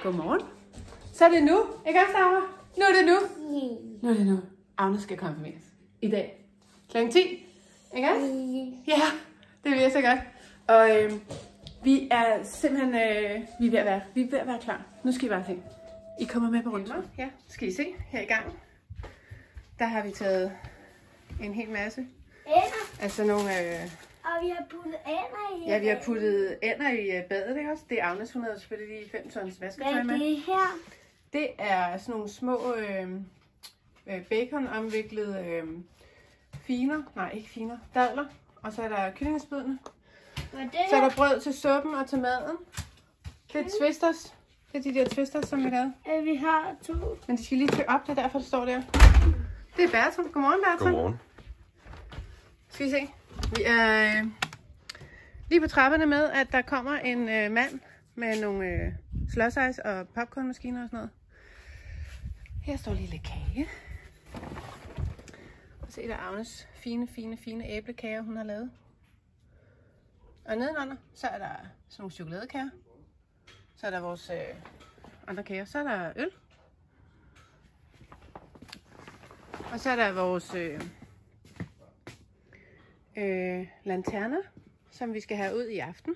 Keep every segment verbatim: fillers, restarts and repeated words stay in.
Godmorgen. Så er det nu, ikke også, Laura? Nu er det nu. Nu er det nu. Agnes skal konfirmeres i dag. klokken ti. Ikke også? Ja, det vil jeg så godt. Og øh, vi er simpelthen øh, vi er ved at være, vi er ved at være klar. Nu skal I bare se. I kommer med på rundtur. Ja, skal I se her i gangen. Der har vi taget en hel masse. Ænder. Altså nogle... Øh, Og vi har puttet ænder i. ja, vi har puttet ænder i badet, ikke også? Det er Agnes, hun havde selvfølgelig lige fem tons vasketøj med. Hvad er det her? Det er sådan nogle små øh, øh, bacon-omviklede øh, finer. Nej, ikke finer. Dadler. Og så er der kyllingespydene. Hvad er det Så er her? der brød til suppen og til maden. Det er twisters. Det er de der twisters, som vi lavede. Øh, Vi har to. Men de skal lige tø op, det er derfor, det står der. Det er Bertram. Godmorgen, Bertram. Godmorgen. Skal vi se. Vi er øh, lige på trapperne med, at der kommer en øh, mand med nogle øh, slush-ice og popcornmaskiner og sådan noget. Her står lige lidt kage. Og se, der er Agnes fine, fine, fine æblekager, hun har lavet. Og nedenunder, så er der sådan nogle chokoladekager. Så er der vores øh, andre kager. Så er der øl. Og så er der vores øh, øh, lanterner, som vi skal have ud i aften.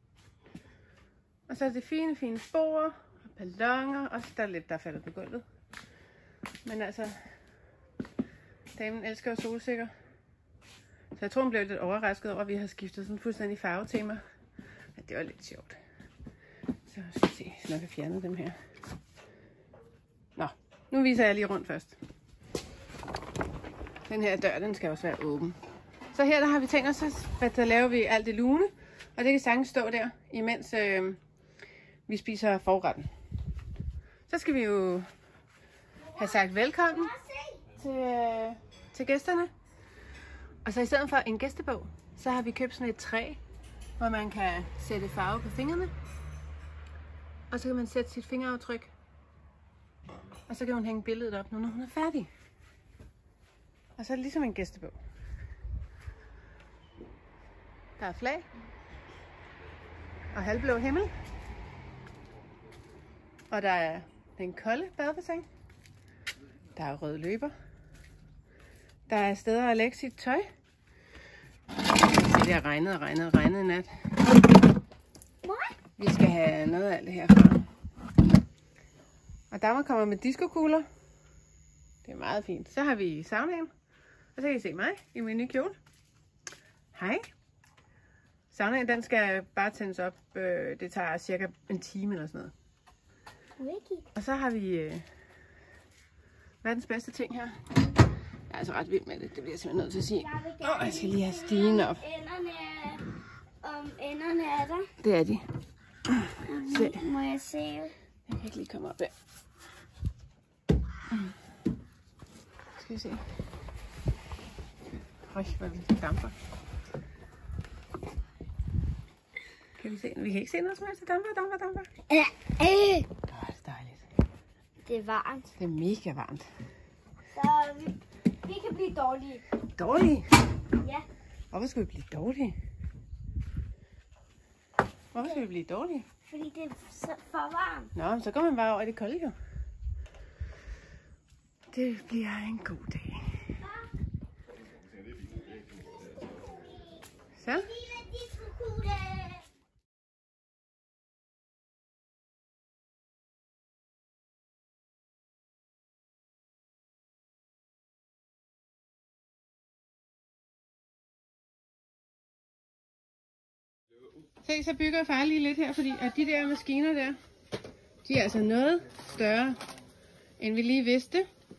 Og så er det fine, fine spor og balloner. Og så der er lidt, der falder på gulvet. Men altså, damen elsker jo solsikker. Så jeg tror, hun blev lidt overrasket over, at vi har skiftet sådan fuldstændig farvetema. Men det var lidt sjovt. Så skal vi se, så nok har fjernet dem her. Nå, nu viser jeg lige rundt først. Den her dør, den skal også være åben. Så her der har vi tænkt os, at der laver vi alt det lune. Og det kan sagtens stå der, imens øh, vi spiser forretten. Så skal vi jo have sagt velkommen til, øh, til gæsterne. Og så i stedet for en gæstebog, så har vi købt sådan et træ, hvor man kan sætte farve på fingrene. Og så kan man sætte sit fingeraftryk. Og så kan hun hænge billedet op nu, når hun er færdig. Og så er det ligesom en gæstebog. Der er flag. Og halvblå himmel. Og der er den kolde badebassin. Der er røde løber. Der er steder at lægge sit tøj. Det har regnet og regnet og regnet i nat. Vi skal have noget af alt det herfra. Og Dagmar kommer med diskokugler. Det er meget fint. Så har vi saunaen. Og så kan I se mig i min nye kjole. Hej. Saunaen, den skal bare tændes op. Det tager cirka en time eller sådan noget. Og så har vi øh, verdens bedste ting her. Jeg er altså ret vild med det. Det bliver jeg simpelthen nødt til at sige. Åh, oh, jeg skal lige have stigen op. Ænderne er, om ænderne er der. Det er de. Se. Må jeg se? Jeg kan ikke lige komme op der. Skal vi se. Høj, hvor det damper. Kan vi se? Vi kan ikke se noget som helst. Det damper, damper, damper. Ja. Øh. Åh, det er dejligt. Det er varmt. Det er mega varmt. Så vi, vi kan blive dårlige. Dårlige? Ja. Hvorfor skal vi blive dårlige? Hvorfor skal vi blive dårlige? Fordi det er så for varmt. Nå, så går man bare over i det kolde jo. Det bliver en god dag. Så. Se, så bygger far lige lidt her, fordi at de der maskiner der, de er altså noget større, end vi lige vidste.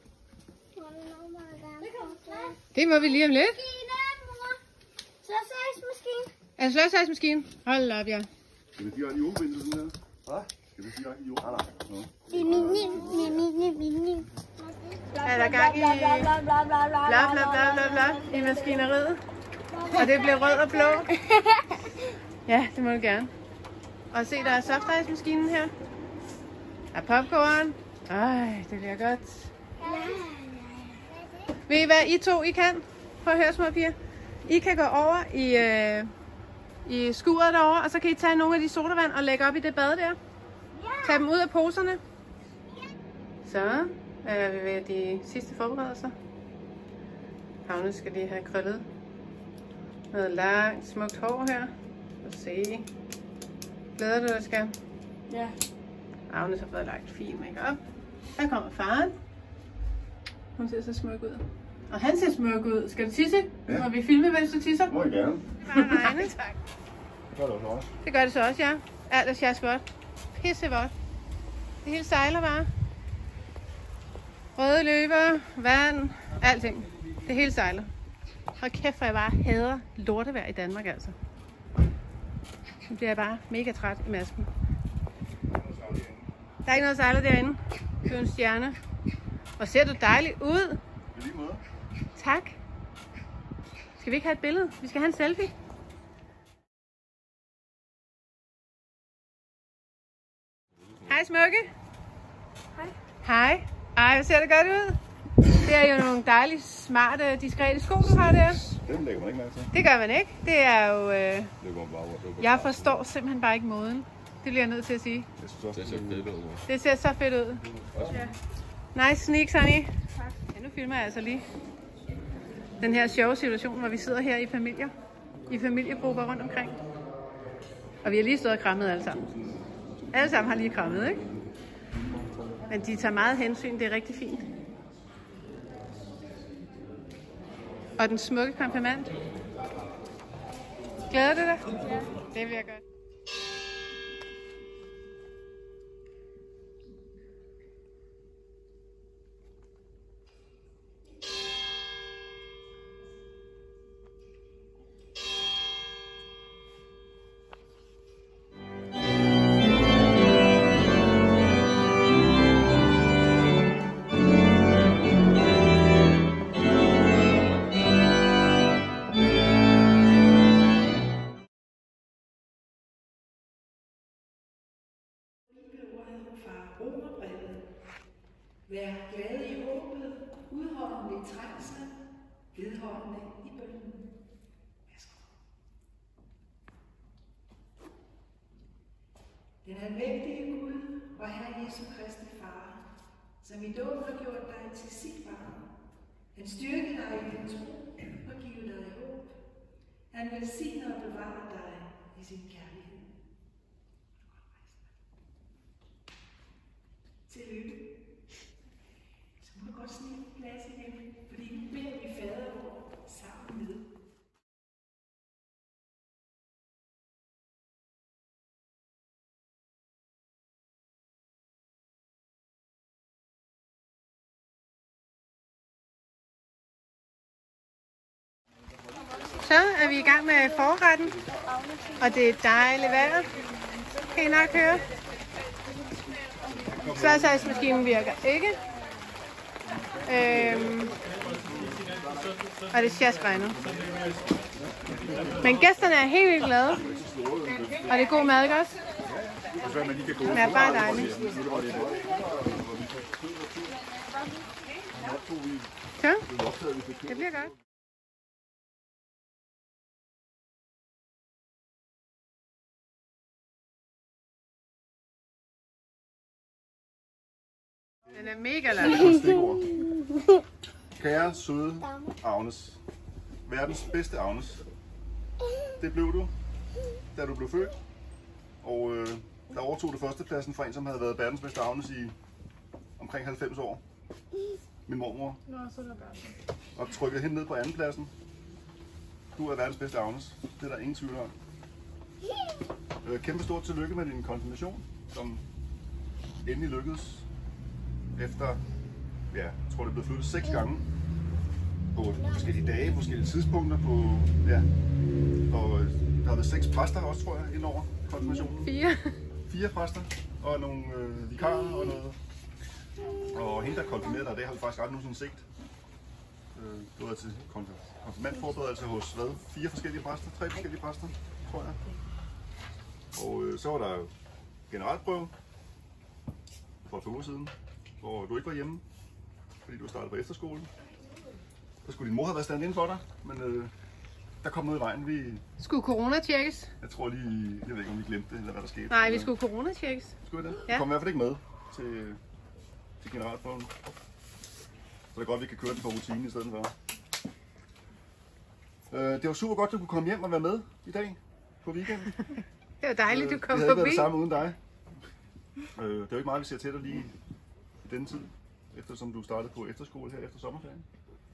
Det må vi lige om lidt. Slåsejsmaskine. Er det slåsejsmaskine? Hold op, ja. Skal vi direkte i jordbindet sådan der? Hvad? Skal vi direkte i jordbindet? Nej, nej. Mini, mini, mini. Er der gang i bla bla bla bla bla i maskineriet? Og det bliver rød og blå. Ja, det må du gerne. Og se, der er softice-maskinen her. Der er popcorn. Ej, det bliver godt. Ved I hvad I to I kan? Prøv at høre, små piger. I kan gå over i, øh, i skuret derovre, og så kan I tage nogle af de sodavand og lægge op i det bad der. Ja. Tag dem ud af poserne. Så er vi ved de sidste forberedelser. Agnes skal lige have krøllet noget langt, smukt hår her. Og se. Glæder du dig, skal? Ja. Agnes har fået lagt fin make-up. Her kommer faren. Hun ser så smuk ud. Og han ser smuk ud. Skal du tisse? Ja. Må vi filme, mens du tisser? Må jeg gerne. Det bare regne. Tak. Det gør det også også. Det gør det så også, ja. Alt er sjasvådt. Pissevådt. Det hele sejler bare. Røde løber, vand, alting. Det hele sejler. Hold kæft, for jeg bare hader lortevejr i Danmark, altså. Nu bliver jeg bare mega træt i masken. Der er ikke noget sejler derinde. Du er en stjerne. Hvor ser du dejligt ud. I lige måde. Tak. Skal vi ikke have et billede? Vi skal have en selfie. Hej Smukke. Hej. Hej. Ej, hvor ser det godt ud. Det er jo nogle dejlige, smarte, diskrete sko, du har der. Den lægger man ikke mærke til. Det gør man ikke. Det er jo... Øh... Det går bare over. Jeg forstår simpelthen bare ikke moden. Det bliver jeg nødt til at sige. Jeg synes også, det ser fedt ud. Det ser så fedt ud. Ja. Nice sneaks, honey. Tak. Ja, nu filmer jeg altså lige den her sjove situation, hvor vi sidder her i familier. I familiegrupper rundt omkring. Og vi har lige stået og krammet alle sammen. Alle sammen har lige krammet, ikke? Men de tager meget hensyn. Det er rigtig fint. Og den smukke kompliment. Glæder du dig? Ja. Det vil jeg godt. Vær glad i håbet, udholdende i trængslen, vedholdende i bønnen. Værsgo. Den almægtige Gud og Herre Jesu Kristi Far, som i dåben har gjort dig til sit barn. Han styrker dig i din tro og giver dig håb. Han velsigner og bevarer dig i sin kærlighed. Tillykke. Så må du godt snige plads igen, fordi nu beder vi fader vor sammen med. Så er vi i gang med forretten, og det er dejligt vejr. Kan I nok høre? Sværdsejsmaskinen virker ikke. Øhm, og det sjasregner. Men gæsterne er helt vildt glade. Og det er god mad, ikke også? Det er bare dejligt. Så, det bliver godt. Den er mega lang. Kære, søde Agnes. Verdens bedste Agnes. Det blev du, da du blev født. Og øh, der overtog du førstepladsen fra en, som havde været verdens bedste Agnes i omkring halvfems år. Min mormor. Og trykkede hende ned på andenpladsen. Du er verdens bedste Agnes. Det er der ingen tvivl om. Øh, kæmpe stort tillykke med din konfirmation, som endelig lykkedes. Efter, ja, jeg tror det er blevet flyttet seks gange på forskellige dage, på forskellige tidspunkter, på, ja, og der har været seks præster også, tror jeg, indover konfirmationen. Fire. Fire præster, og nogle øh, vikarer og noget. Og hende, der konfirmerede dig, det har vi faktisk ret nu sådan set. Øh, du var til konfirmandforberedelse hos, hvad, fire forskellige præster, tre forskellige præster, tror jeg. Og øh, så var der generalprøve for et par uger siden, hvor du ikke var hjemme, fordi du startede på efterskole. Så skulle din mor have været stand inden for dig, men øh, der kom noget i vejen. Vi, Skulle corona-tjekkes? jeg tror lige, jeg ved ikke om vi glemte det, eller hvad der skete. Nej, vi skulle corona-tjekkes. Skulle vi det? Ja. Vi kom i hvert fald ikke med til, til generalprøven. Så det er godt, vi kan køre den på rutinen i stedet for. Øh, det var super godt, at du kunne komme hjem og være med i dag på weekenden. Det var dejligt, du kom øh, det havde forbi. ikke været det samme uden dig. Øh, det er jo ikke meget, vi ser til dig lige i denne tid, eftersom du startede på efterskole her efter sommerferien.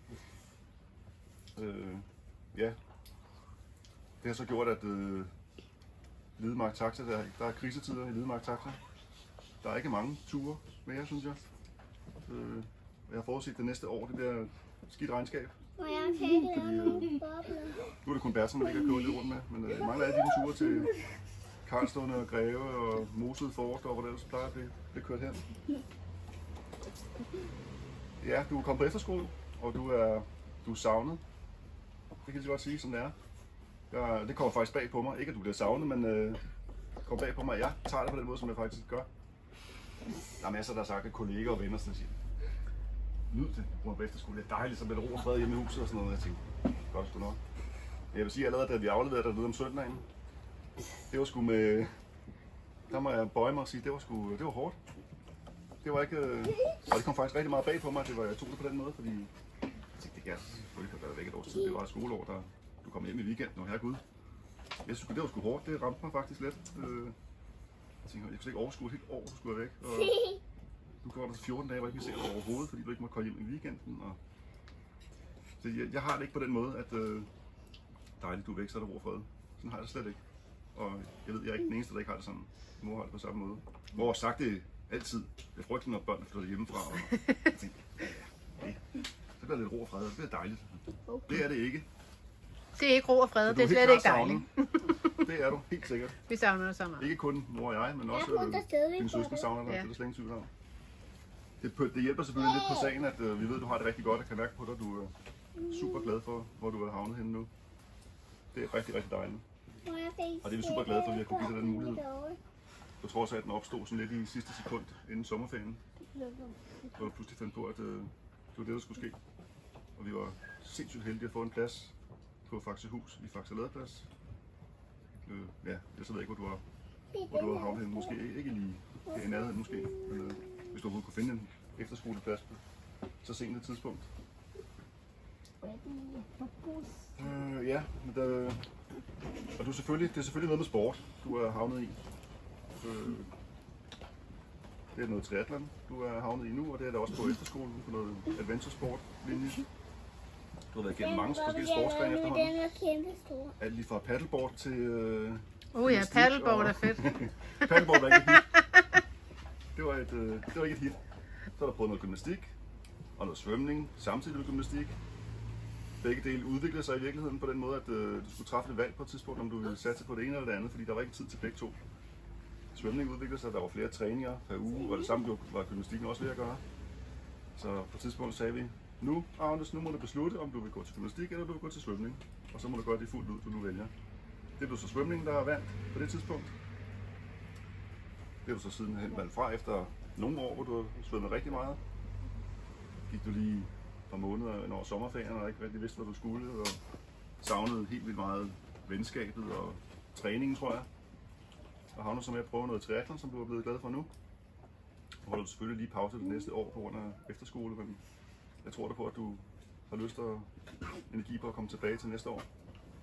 Øh, ja, det har så gjort, at øh, Lidemark Taxa, der, der er krisetider i Lidemark Taxa. Der er ikke mange ture mere, synes jeg. Øh, jeg har forudset det næste år, det bliver skidt regnskab. Og jeg kan ikke Fordi, lave øh, nogle bobler. Nu er det kun Bertram, der ikke har kørt lidt rundt med, men øh, mange af dine ture til Karlslunde og Greve og Mosel Forest, og hvor det ellers plejer at blive, blive kørt hen. Ja, du er kommet på efterskole, og du er, du er savnet. Det kan jeg godt sige, som det er. Jeg, det kommer faktisk bag på mig. Ikke at du bliver savnet, men øh, det kommer bag på mig, at jeg tager det på den måde, som jeg faktisk gør. Der er masser, der har sagt, at kolleger og venner sådan siger, nyd det, hvor på efterskole. Det er dejligt, så bliver det ro og fred hjemme i huset og sådan noget. Jeg tænkte, godt sgu nok. Jeg vil sige allerede, da vi afleverede dig lidt om søndagen, det var sgu med, der må jeg bøje mig og sige, det var sgu, det var hårdt. Det var ikke, og det kom faktisk rigtig meget bag på mig, at det var, jeg tog det på den måde, fordi jeg tænkte, det kan selvfølgelig have været væk et års tid. Det var et skoleår, der du kom hjem i weekenden, og herregud. Jeg synes, det var sgu hårdt, det ramte mig faktisk lidt. Jeg tænkte, jeg kunne slet ikke overskue et helt år, du skulle være væk. Og du går der til fjorten dage, hvor jeg ikke kan se dig overhovedet, fordi du ikke må komme hjem i weekenden. Og så jeg, jeg har det ikke på den måde, at øh, dejligt, du er væk, så er der ro og fred. Sådan har jeg det slet ikke. Og jeg ved, jeg er ikke den eneste, der ikke har det sådan. Mor har det på samme måde. Mor har sagt det altid. Jeg frygter, når børn flytter hjemmefra. Og jeg tænkte, ja, ja, det. Så bliver det lidt ro og fred, og det er dejligt. Det er det ikke. Det er ikke ro og fred, Så det er du slet helt ikke klart dejligt. savnet. Det er du, helt sikkert. Vi savner dig så meget. Ikke kun mor og jeg, men også Jeg putter stadigvæk dine på søskende det. savner dig, Ja. det er der slet ingen tvivl om. Det, det hjælper selvfølgelig lidt på sagen, at øh, vi ved, at du har det rigtig godt og kan mærke på dig, at du er super glad for, hvor du er havnet henne nu. Det er rigtig, rigtig dejligt. Og det er vi super glade for, at vi har kunnet give dig den mulighed. På trods af, at den opstod sådan lidt i sidste sekund inden sommerferien. Så du pludselig fandt på, at øh, det var det, der skulle ske. Og vi var sindssygt heldige at få en plads på Faxehus i Faxe Ladeplads. Øh, ja, jeg så ved ikke, hvor du har, hvor du har havnet henne. Måske ikke lige i nærheden måske, men øh, hvis du overhovedet kunne finde en efterskoleplads på så sent et tidspunkt. Øh, ja, men der, og du er selvfølgelig, det er selvfølgelig noget med sport, du er havnet i. Øh, det er noget triathlon, du er havnet i nu, og det er der også på efterskolen på noget adventuresport linje. Du har været igennem mange forskellige sportsgrene efterhånden. Den er kæmpe stor. Alt lige fra paddleboard til... Øh, Oh ja, gymnastik paddleboard og- er fedt. paddleboard var ikke et hit. Det var, et, øh, det var ikke et hit. Så har du prøvet noget gymnastik og noget svømning, samtidig med gymnastik. Begge dele udviklede sig i virkeligheden på den måde, at øh, du skulle træffe et valg på et tidspunkt, om du ville satse på det ene eller det andet, fordi der var ikke tid til begge to. Svømning udviklede sig, der var flere træninger per uge, og det samme var gymnastikken også ved at gøre. Så på et tidspunkt sagde vi, nu, Agnes, nu må du beslutte, om du vil gå til gymnastik eller du vil gå til svømning. Og så må du gøre det fuldt ud, du nu vælger. Det blev så svømningen, der har vandt på det tidspunkt. Det er du så sidenhen valgt fra efter nogle år, hvor du har svømmet rigtig meget. Gik du lige et par måneder ind over sommerferien og ikke rigtig vidste, hvad du skulle, og savnede helt vildt meget venskabet og træningen, tror jeg. Og havner så med at prøve noget triathlon, som du er blevet glad for nu. Og holder du selvfølgelig lige pause det næste år på grund af efterskole, men jeg tror da på, at du har lyst og energi på at komme tilbage til næste år.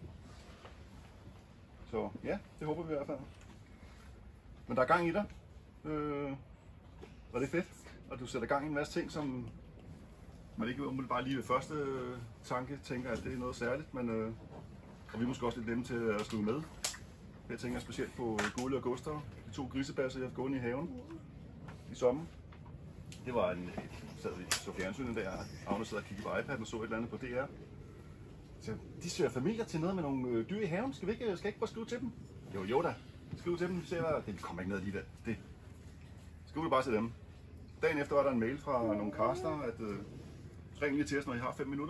Så ja, det håber vi i hvert fald. Men der er gang i dig, øh, og det er fedt, og du sætter gang i en masse ting, som man ikke umiddelbart lige ved første øh, tanke tænker, at det er noget særligt, men øh, og vi er måske også lidt nemme til at skrive med. Jeg tænker specielt på Gulli og Gustav, de to grisebasser, jeg har gået i haven i sommer. Det var en, sad vi så fjernsynet der, Agnes sad og kiggede på iPad'en og så et eller andet på D R. Så de søger familier til noget med nogle øh, dyr i haven. Skal vi ikke, skal jeg ikke bare skrive til dem? Jo, jo da. Skriv til dem, se hvad. Det kommer ikke ned alligevel. Det. Skriv det bare til dem. Dagen efter var der en mail fra nogle caster, at øh, ring lige til os, når I har fem minutter.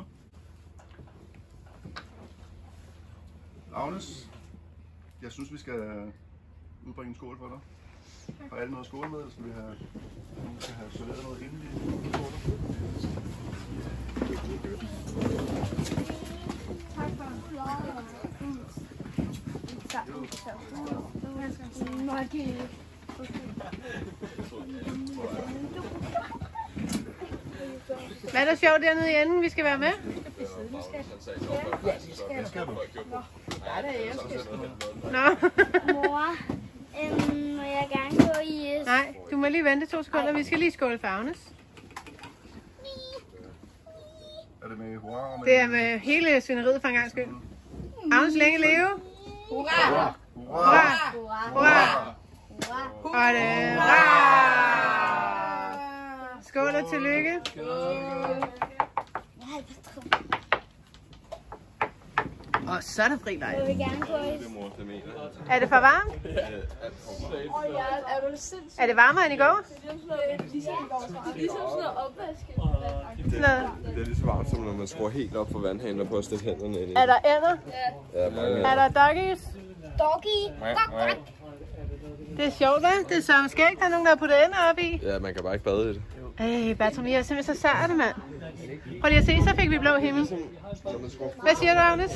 Agnes, jeg synes, vi skal udbringe en skål for dig. Har alle noget skål med, eller skal vi have, nogen skal have serveret noget inden vi skåler? Tak for Hvad er der sjovt dernede i enden, vi skal være med? Nå. Mor, øhm, må jeg gerne gå i... Nej, du må lige vente to sekunder. Vi skal lige skåle for Agnes. Er det med hurra? Det er med hele svineriet for en gang skyld. Agnes, længe leve. Hurra! Hurra! Hurra! Og det hurra! Skål og tillykke. Og så er der fri leg. Jeg vil gerne gå i... Er det for varmt? Er det varmere end i går? Ligesom sådan noget opvaske. Sådan noget. Det er lige så varmt, som når man skruer helt op for vandhanen og prøver at stikke hænderne ind i. Er der ænder? Ja, mange Er der doggies? Doggy. Det er sjovt, hva'? Det er som skægt, der er nogen, der har puttet ender op i. Ja, man kan bare ikke bade i det. Ej, Bertram, I er simpelthen så sarte, mand. Prøv lige at se, så fik vi blå himmel. Hvad siger du, Agnes?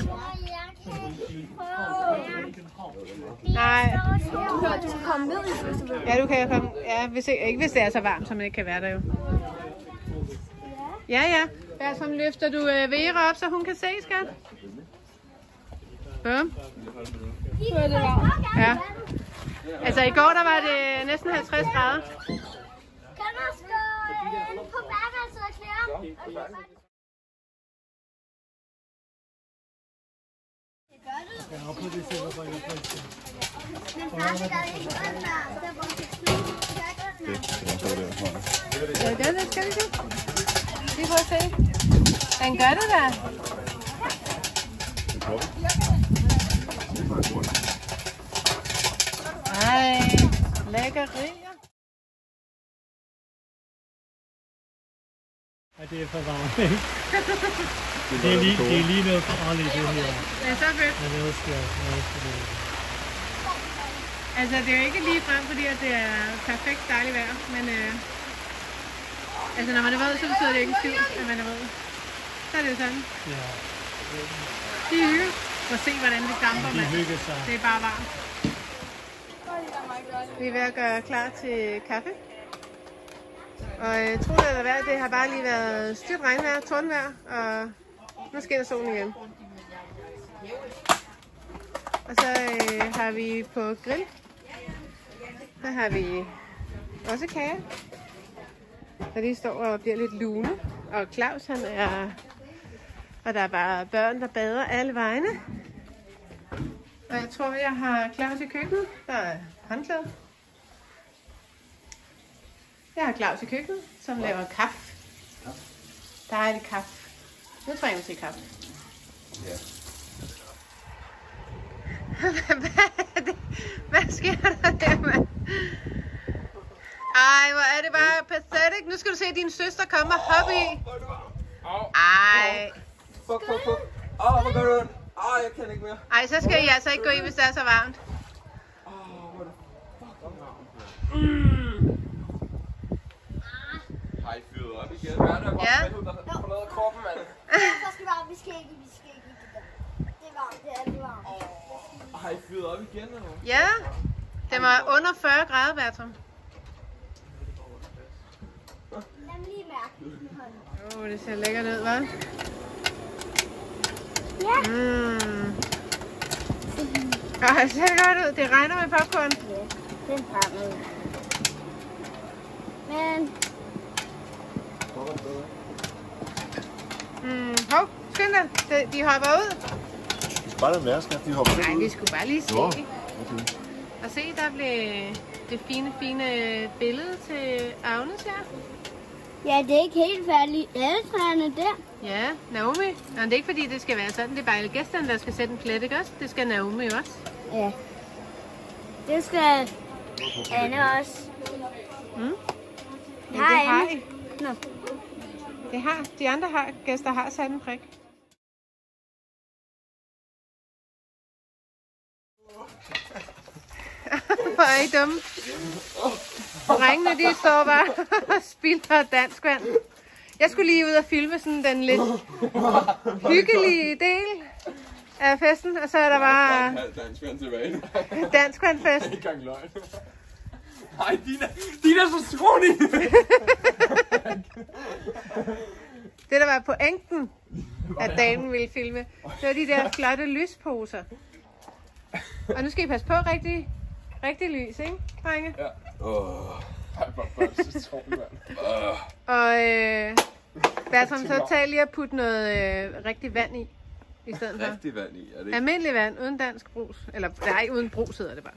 Nej. Du skal komme ned i det. Ja, du kan komme. Ja, hvis ikke, ikke hvis det er så varmt, som det ikke kan være der jo. Ja, ja. Bertram, løfter du øh, Vera op, så hun kan se, skat? Bum. Ja. Altså, i går der var det næsten halvtreds grader. Kan du også gå på værelset og klæde om? Ja, det er det, skal vi se. Lige prøv at se. Den gør det da. Ej, lækkerier. Ja, det er for varmt, ikke? Det er lige, det er lige noget farligt, det her. Det er så fedt. Men jeg elsker, jeg elsker det. Altså, det er jo ikke lige frem, fordi at det er perfekt dejligt vejr, men øh, altså, når man er våd, så betyder det ikke en skid, at man er våd. Så er det jo sådan. Ja. De hygger. Prøv at se, hvordan det damper, De mand. hygger sig. Det er bare varmt. Vi er ved at gøre klar til kaffe. Og øh, tro det eller hvad, det har bare lige været styrt regnvejr, tordenvejr, og nu skinner solen igen. Og så øh, har vi på grill, der har vi også kage, der lige står og bliver lidt lune. Og Claus, han er, og der er bare børn, der bader alle vegne. Og jeg tror, jeg har Claus i køkkenet, der er håndklæde. Jeg har Claus i køkkenet, som laver kaffe. Dejlig kaffe. Nu trænger vi til kaffe. Ja. Hvad, det? Hvad sker der der, mand? Ej, hvor er det bare pathetic. Nu skal du se din søster komme og hoppe i. Ej. Fuck, fuck, fuck. Åh, oh, hvor gør du ondt? Åh, oh, jeg kan ikke mere. Ej, så skal I altså ikke gå i, hvis det er så varmt. Åh, oh, hvor er det fucking varmt. Har I fyret op igen? Hvad er det, Ja. der har forladet kroppen, mand? Så skal vi varme, vi skal ikke, vi skal ikke i det der. Det er varmt, det er det varmt. Har I fyret op igen, eller hvad? Ja, det var under fyrre grader, Bertram. Lad mig lige mærke i hånden. Åh, oh, det ser lækkert ud, hva'? Ja. Mm. Ej, det ser godt ud. Det regner med popcorn. Ja, den brænder ud. Men... Mm. Hov, skynd dig. De, de hopper ud. Du skal bare lade være, skat. De hopper Nej, ud. vi skulle bare lige se. Nå, okay. Og se, der blev det fine, fine billede til Agnes her. Ja, det er ikke helt færdigt. Alle træerne der. Ja, Naomi. Nå, det er ikke fordi, det skal være sådan. Det er bare alle gæsterne, der skal sætte en plet, ikke også? Det skal Naomi også. Ja. Det skal Anne også. Mm. Men Hej, det har Anne. I. Nå. Det har. De andre har, gæster har sat en prik. Hvor er I dumme. Drengene, de står bare og spilder dansk vand. Jeg skulle lige ud og filme sådan den lidt hyggelige del af festen, og så er der bare dansk vand tilbage. dansk vandfest. Ikke engang løgn. Nej, din er, din er så skrånig. Det, der var pointen, at damen ville filme, det var de der flotte lysposer. Og nu skal I passe på rigtig, rigtig lys, ikke, drenge? Ja. Åh. Ej, hvor børn, så tror vi, mand. Og øh, Bertram, så tag lige at putte noget øh, rigtig vand i, i stedet for. Rigtig vand i, er det ikke? Almindelig vand, uden dansk brus. Eller, nej, uden brus hedder det bare.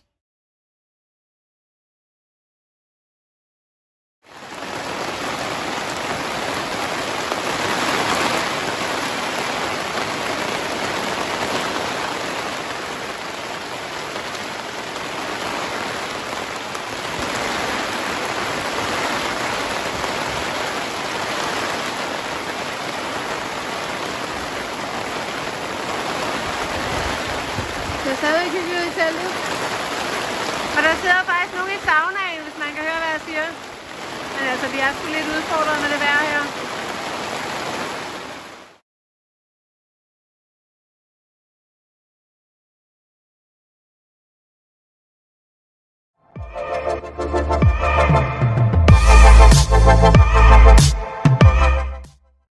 Det er stadig hyggeligt i teltet. Og der sidder faktisk nogen i saunaen, hvis man kan høre, hvad jeg siger. Men altså, vi er sgu lidt udfordret med det vejr her.